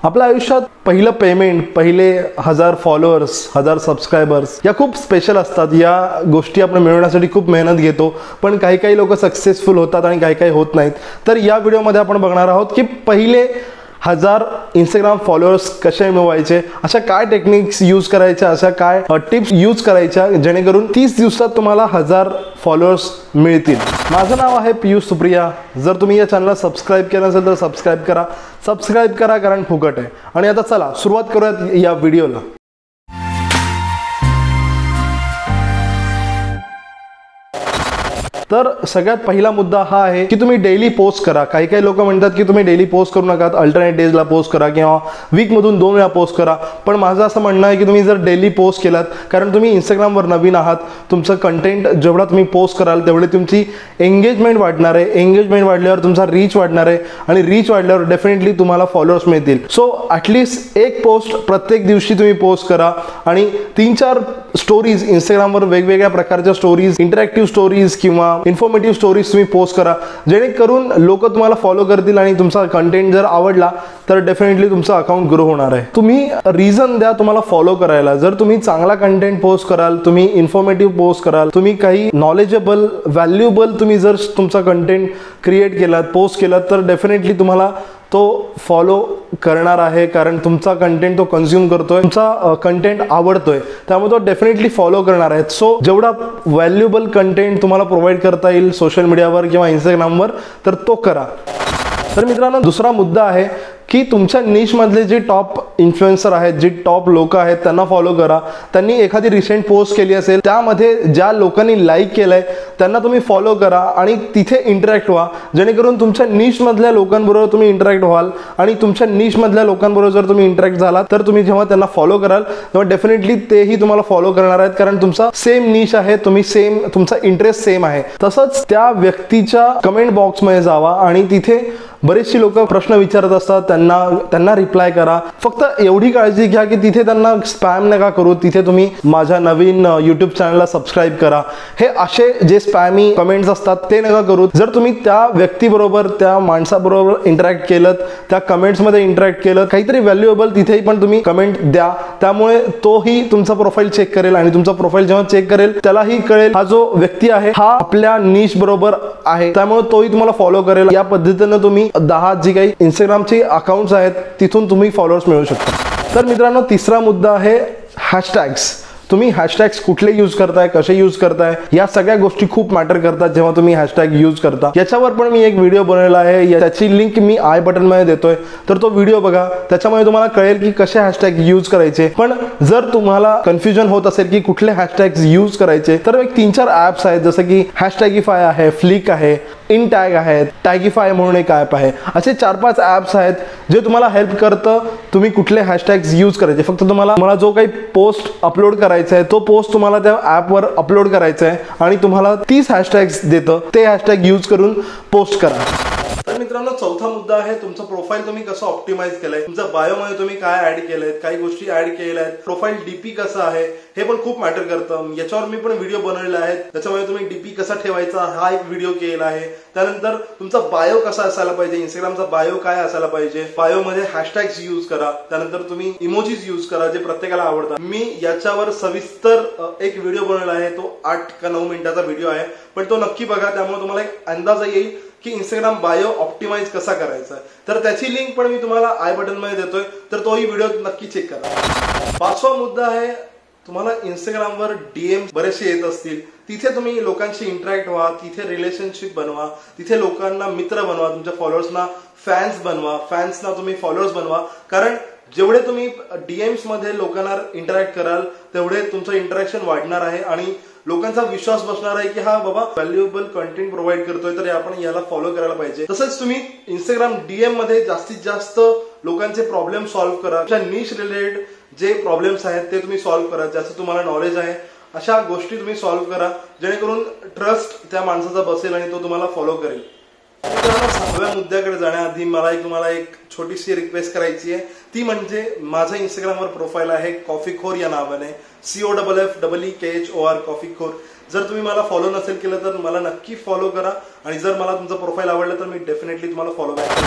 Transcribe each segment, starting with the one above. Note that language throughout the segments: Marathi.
आपल्या आयुष्यात पहिलं पेमेंट, पहिले 1000 फॉलोअर्स, 1000 सबस्क्रायबर्स या खूप स्पेशल असतात। या गोष्टी आपण मिळवण्यासाठी खूप मेहनत घेतो, पण काही लोक सक्सेसफुल होतात आणि काही होत नाहीत। तर या व्हिडिओमध्ये आपण बघणार आहोत की पहिले 1000 इंस्टाग्राम फॉलोअर्स कसे मिळवायचे, अशा काय टेक्निक्स यूज करायच्या, अशा काय टिप्स यूज करायच्या जेणेकरून 30 दिवसात तुम्हाला 1000 फॉलोअर्स मिळतील। माझं नाव आहे पियुष सुप्रिया। जर तुम्ही या चॅनलला सबस्क्राइब केलं नसेल तर सबस्क्राइब करा कारण फुकट आहे। आणि आता चला सुरुवात करूयात या व्हिडिओला। तर सगळ्यात पहिला मुद्दा हा आहे की तुम्ही डेली पोस्ट करा। काही लोक म्हणतात की तुम्ही डेली पोस्ट करू नका, अल्टरनेट डेजला पोस्ट करा किंवा वीक मधून 2 वेळा पोस्ट करा। पण माझं असं म्हणणं आहे की तुम्ही जर डेली पोस्ट केलात, कारण तुम्ही इंस्टाग्रामवर नवीन आहात, तुमचं कंटेंट जेवढा तुम्ही पोस्ट कराल तेवढे तुमची एंगेजमेंट वाढणार आहे। एंगेजमेंट वाढल्यावर तुमचा रीच वाढणार आहे आणि रीच वाढल्यावर डेफिनेटली तुम्हाला फॉलोअर्स मिळतील। सो ॲटलिस्ट एक पोस्ट प्रत्येक दिवशी तुम्ही पोस्ट करा आणि 3-4 स्टोरीज इंस्टाग्रामवर वेगवेगळ्या प्रकारच्या स्टोरीज, इंटरॅक्टिव्ह स्टोरीज किंवा इन्फॉर्मेटिव्ह स्टोरीज तुम्ही पोस्ट करा, जेणेकरून लोक तुम्हाला फॉलो करतील आणि तुमचा कंटेंट जर आवडला तर डेफिनेटली तुमचं अकाउंट ग्रो होणार आहे। तुम्ही रिझन द्या तुम्हाला फॉलो करायला। जर तुम्ही चांगला कंटेंट पोस्ट कराल, तुम्ही इन्फॉर्मेटिव्ह पोस्ट कराल, तुम्ही काही नॉलेजेबल, व्हॅल्युएबल तुम्ही जर तुमचा कंटेंट क्रिएट केलात, पोस्ट केलात, तर डेफिनेटली तुम्हाला तो फॉलो करणार आहे, कारण तुमचा कंटेंट तो कंझ्युम करतोय, तुमचा कंटेंट आवडतोय, त्यामुळे तो डेफिनेटली फॉलो करणार आहे। सो जेवढा व्हॅल्युएबल कंटेंट तुम्हाला प्रोव्हाइड करता येईल सोशल मीडियावर किंवा इंस्टाग्रामवर तर तो करा। तर मित्रांनो, दुसरा मुद्दा आहे की तुमच्या निश मधले जे टॉप इन्फ्लुएन्सर आहेत, जे टॉप लोक आहेत त्यांना फॉलो करा। त्यांनी एखादी रिसेंट पोस्ट केली असेल, त्यामध्ये ज्या लोकांनी लाईक केलंय त्यांना तुम्ही फॉलो करा आणि तिथे इंटरॅक्ट व्हा, जेणेकरून तुमच्या निश मधल्या लोकांबरोबर तुम्ही इंटरॅक्ट व्हाल। आणि तुमच्या निश मधल्या लोकांबरोबर जर तुम्ही इंटरॅक्ट झालात तर तुम्ही जेव्हा त्यांना फॉलो कराल तेव्हा डेफिनेटली तेही तुम्हाला फॉलो करणार आहेत, कारण तुमचा सेम निश आहे, तुमचा इंटरेस्ट सेम आहे। तसंच त्या व्यक्तीच्या कमेंट बॉक्समध्ये जावा आणि तिथे बरेचशी लोक प्रश्न विचारत असतात, त्यांना रिप्लाय करा। फक्त एवढी काळजी घ्या की तिथे त्यांना स्पॅम नका करू। तिथे तुम्ही माझ्या नवीन यूट्यूब चॅनलला सबस्क्राइब करा, हे असे जे स्पॅमी कमेंट्स असतात ते नका करू। जर तुम्ही त्या व्यक्तीबरोबर, त्या माणसाबरोबर इंटरॅक्ट केलं, त्या कमेंट्समध्ये इंटरॅक्ट केलं, काहीतरी व्हॅल्युएबल तिथेही पण तुम्ही कमेंट द्या, त्यामुळे तोही तुमचा प्रोफाईल चेक करेल आणि तुमचा प्रोफाईल जेव्हा चेक करेल त्यालाही कळेल हा जो व्यक्ती आहे हा आपल्या निश बरोबर आहे, त्यामुळे तोही तुम्हाला फॉलो करेल। या पद्धतीने तुम्ही 10 जी काही इंस्टाग्रामची अकाउंट्स आहेत तिथून तुम्ही फॉलोअर्स मिळवू शकता। तर मित्रांनो, तिसरा मुद्दा आहे हॅशटॅग्स। तुम्ही हॅशटॅग्स कुठले यूज करताय, कसे यूज करताय, या सगळ्या गोष्टी खूप मॅटर करतात जेव्हा तुम्ही हॅशटॅग यूज करता। याच्यावर पण मी एक व्हिडिओ बनवला आहे, त्याची लिंक मी आय बटन मध्ये देतोय, तर तो व्हिडिओ बघा, त्याच्यामुळे तुम्हाला कळेल की कसे हॅशटॅग यूज करायचे। पण जर तुम्हाला कन्फ्युजन होत असेल की कुठले हॅशटॅग्स यूज करायचे, तर एक 3-4 ॲप्स आहेत, जसं की हॅशटॅगिफाय आहे, फ्लिक आहे, इन टॅग आहे, टॅगिफाय म्हणून एक ॲप आहे। असे 4-5 ॲप्स आहेत जे तुम्हाला हेल्प करतं तुम्ही कुठले हॅशटॅग्स यूज करायचे। फक्त तुम्हाला जो काही पोस्ट अपलोड करायचा आहे तो पोस्ट तुम्हाला त्या ॲपवर अपलोड करायचा आहे आणि तुम्हाला 30 हॅशटॅग्स देतं, ते हॅशटॅग यूज करून पोस्ट करा। तर मित्रांनो, चौथा मुद्दा आहे तुमचं प्रोफाईल तुम्ही कसं ऑप्टिमाइज केलंय, तुमच्या बायोमध्ये तुम्ही काय ऍड केलंय, काही गोष्टी ऍड केल्या आहेत, प्रोफाईल डीपी कसं आहे हे पण खूप मॅटर करतं। याच्यावर मी पण व्हिडिओ बनवलेला आहे, त्याच्यामुळे तुम्ही डीपी कसा ठेवायचा हा एक व्हिडिओ केला आहे। त्यानंतर तुमचा बायो कसा असायला पाहिजे, इंस्टाग्रामचा बायो काय असायला पाहिजे, बायो मध्ये हॅशटॅग्स यूज करा, त्यानंतर तुम्ही इमोजीज यूज करा जे प्रत्येकाला आवडतात। मी याच्यावर सविस्तर एक व्हिडिओ बनवला आहे, तो 8 का 9 मिनिटाचा व्हिडिओ आहे, पण तो नक्की बघा, त्यामुळे तुम्हाला एक अंदाज येईल की इंस्टाग्राम बायो ऑप्टिमाइज कसा करायचा। तर त्याची लिंक पण मी तुम्हाला आय बटन मध्ये देतोय, तर तोही व्हिडिओ नक्की चेक करा। 5वा मुद्दा आहे, तुम्हाला इंस्टाग्रामवर डीएम बरेचसे येत असतील, तिथे तुम्ही लोकांशी इंटरॅक्ट व्हा, तिथे रिलेशनशिप बनवा, तिथे लोकांना मित्र बनवा, तुमच्या फॉलोअर्सना फॅन्स बनवा, फॅन्सना तुम्ही फॉलोअर्स बनवा, कारण जेवढे तुम्ही डीएम्स मध्ये लोकांना इंटरॅक्ट कराल तेवढे तुमचं इंटरॅक्शन वाढणार आहे आणि लोकांचा विश्वास बसणार आहे की हा बाबा व्हॅल्युएबल कंटेंट प्रोव्हाइड करतोय, तर आपण याला फॉलो करायला पाहिजे। तसंच तुम्ही इंस्टाग्राम डीएम मध्ये जास्तीत जास्त लोकांचे प्रॉब्लेम सॉल्व्ह करा, तुमच्या निश रिलेटेड जे प्रॉब्लेम्स आहेत ते तुम्ही सॉल्व्ह करा, ज्याचं तुम्हाला नॉलेज आहे अशा गोष्टी तुम्ही सॉल्व्ह करा, जेणेकरून ट्रस्ट त्या माणसाचा बसेल आणि तो तुम्हाला फॉलो करेल। मित्रांनो, 6व्या मुद्द्याकडे जाण्याआधी मला तुम्हाला एक छोटीशी रिक्वेस्ट करायची आहे, ती म्हणजे माझं इंस्टाग्रामवर प्रोफाईल आहे कॉफीखोर या नावाने, COFFEEKHOR कॉफीखोर। जर तुम्ही मला फॉलो नसेल केलं तर मला नक्की फॉलो करा आणि जर मला तुमचं प्रोफाईल आवडलं तर मी डेफिनेटली तुम्हाला फॉलो बॅक करेन।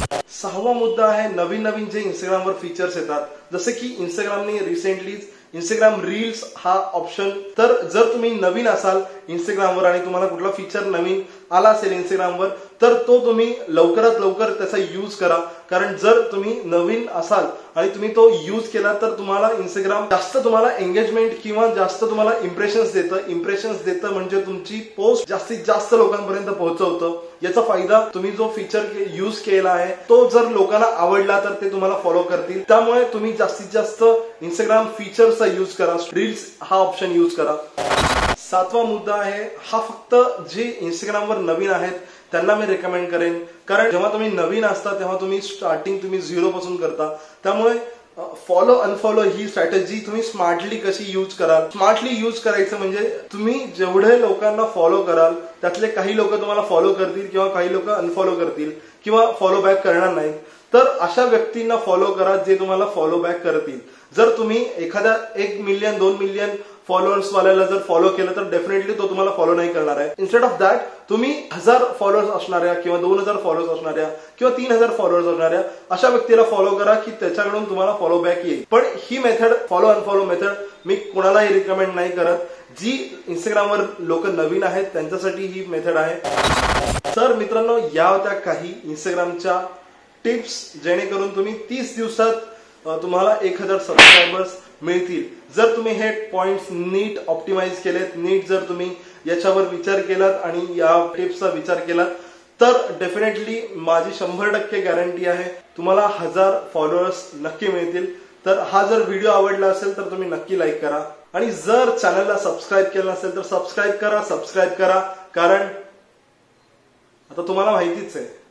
सहावा मुद्दा आहे नवीन नवीन जे इंस्टाग्रामवर फीचर्स येतात, जसे की इंस्टाग्रामने रिसेंटलीच इंस्टाग्राम रील्स हा ऑप्शन, तर जर तुम्ही नवीन असाल इंस्टाग्रामवर आणि तुम्हाला कुठला फीचर नवीन आला असेल इंस्टाग्रामवर, तर तो तुम्ही लवकरात लवकर त्याचा यूज करा. कारण जर तुम्ही नवीन असाल आणि तुम्ही तो यूज केला तर तुम्हाला इंस्टाग्राम जास्त तुम्हाला एंगेजमेंट किंवा जास्त तुम्हाला इम्प्रेशन्स देतं म्हणजे तुमची पोस्ट जास्तीत जास्त लोकांपर्यंत पोहोचवतं. याचा फायदा तुम्ही जो फीचर यूज केला आहे तो जर लोकांना आवडला तर ते तुम्हाला फॉलो करतील. त्यामुळे तुम्ही जास्तीत जास्त इंस्टाग्राम फीचर्सचा यूज करा, रील्स हा ऑप्शन यूज करा. सातवा मुद्दा आहे, हा फक्त जे इंस्टाग्रामवर नवीन आहेत त्यांना मी रेकमेंड करेन. कारण जेव्हा तुम्ही नवीन असता तेव्हा तुम्ही स्टार्टिंग तुम्ही 0 पासून करता. त्यामुळे फॉलो अनफॉलो ही स्ट्रॅटेजी तुम्ही स्मार्टली कशी यूज कराल. स्मार्टली यूज करायचं म्हणजे तुम्ही जेवढे लोकांना फॉलो कराल त्यातले काही लोक तुम्हाला फॉलो करतील किंवा काही लोक अनफॉलो करतील किंवा फॉलो बॅक करणार नाहीत. तर अशा व्यक्तींना फॉलो करा जे तुम्हाला फॉलो बॅक करतील. जर तुम्ही एखाद्या 1 मिलियन 2 मिलियन फॉलोअर्स वाल्याला जर फॉलो केलं तर डेफिनेटली तो तुम्हाला फॉलो नाही करणार आहे. इन्स्टेड ऑफ दॅट तुम्ही 1000 फॉलोअर्स असणाऱ्या किंवा 2000 फॉलोअर्स असणाऱ्या किंवा 3000 फॉलोअर्स असणाऱ्या अशा व्यक्तीला फॉलो करा की त्याच्याकडून तुम्हाला फॉलो बॅक येईल. पण ही मेथड फॉलो अनफॉलो मेथड मी कोणालाही रिकमेंड नाही करत. जी इंस्टाग्रामवर लोक नवीन आहेत त्यांच्यासाठी ही मेथड आहे. तर मित्रांनो, या होत्या काही इंस्टाग्रामच्या टिप्स जेणेकरून तुम्ही 30 दिवसात तुम्हाला 1000 सबस्क्रायबर्स मिळतील. जर तुम्ही हे पॉइंट्स नीट ऑप्टिमाइज केलेत, नीट जर तुम्ही याच्यावर विचार केलात आणि या टिप्सचा विचार केलात तर डेफिनेटली माझी 100% गॅरंटी आहे तुम्हाला 1000 फॉलोअर्स नक्की मिळतील. तर हा जर व्हिडिओ आवडला असेल तर तुम्ही नक्की लाईक करा आणि जर चॅनलला सबस्क्राईब केलं नसेल तर सबस्क्राईब करा. कारण आता तुम्हाला माहितीच आहे